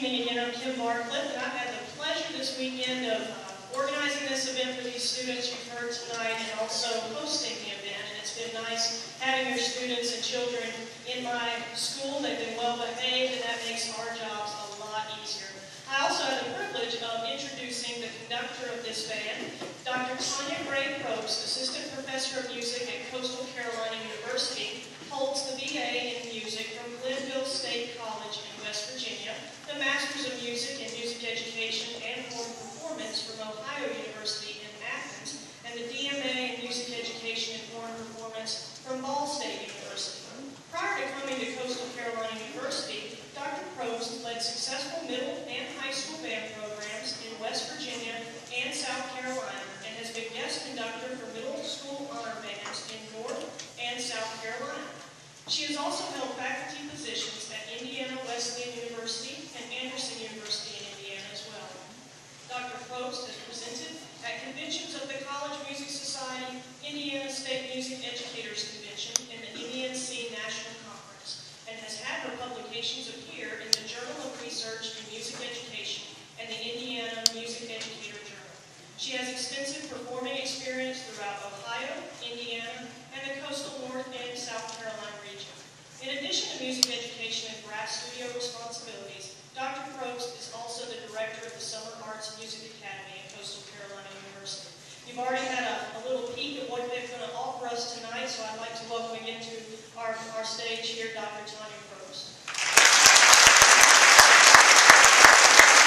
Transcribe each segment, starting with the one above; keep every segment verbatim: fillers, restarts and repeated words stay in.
evening again. I'm Kim Barcliffe, and I've had the pleasure this weekend of uh, organizing this event for these students you've heard tonight and also hosting the event. And it's been nice having your students and children in my school. They've been well behaved, and that makes our jobs a lot easier. I also had the privilege of introducing the conductor of this band, Doctor Tanya Gray Probst, Assistant Professor of Music at Coastal Carolina University, holds the B A in Music from Glenville State College in West Virginia, the Masters of Music in Music Education and Horn Performance from Ohio University in Athens, and the D M A in Music Education and Horn Performance from Ball State University. Prior to coming to Coastal Carolina University, Doctor Probst led successful middle and high school band programs in West Virginia and South Carolina, and has been guest conductor for middle school honor bands in North and South Carolina. She has also held faculty positions at Indiana Wesleyan University and Anderson University in Indiana as well. Doctor Probst has presented at conventions of the College Music Society, Indiana State Music Educators Convention, and the Indiana C National Conference, and has had her publications appear in the Journal of Research in Music Education and the Indiana Music Educator Journal. She has extensive performing experience throughout Ohio, Indiana, and the coastal North and South Carolina region. In addition to music education and brass studio responsibilities, Doctor Probst is also the director of the Summer Arts Music Academy at Coastal Carolina University. You've already had a, a little peek at what they're going to offer us tonight, so I'd like to welcome again to our, our stage here, Doctor Tanya Probst.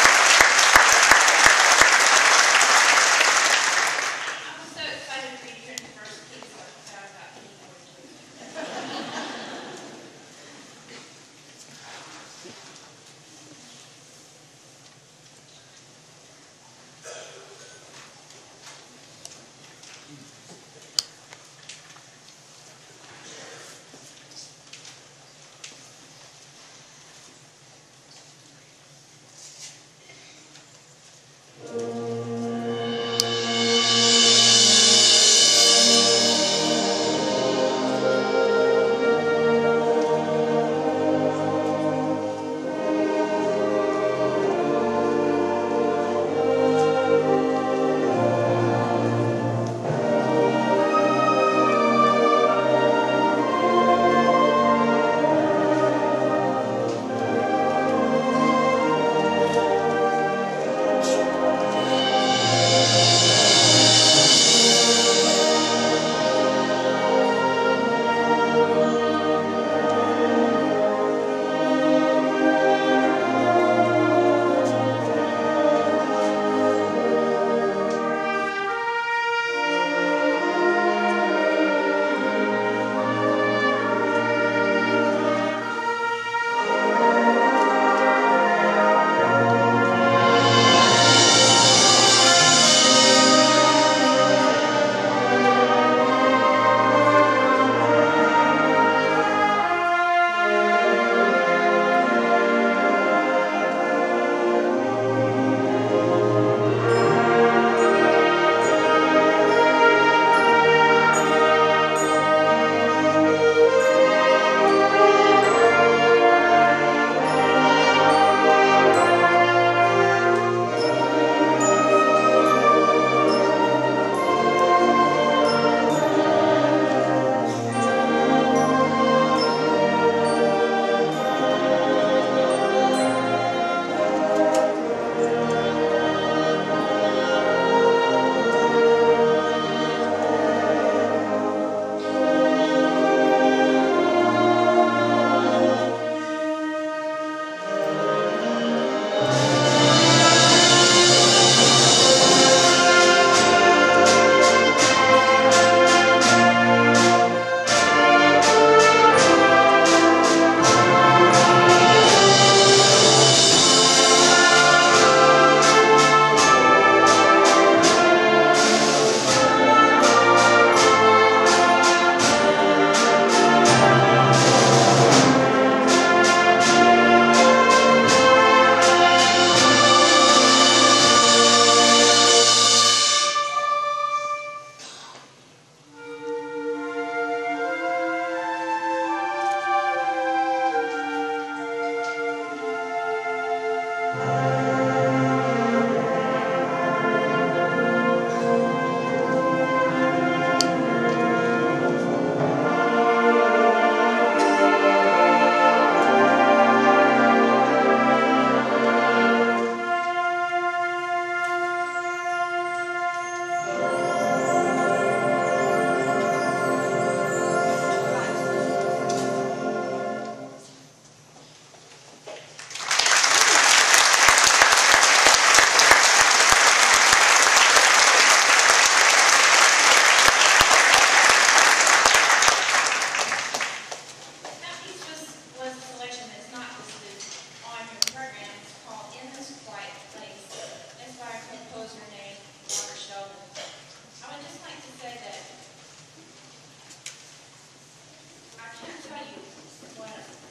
flat.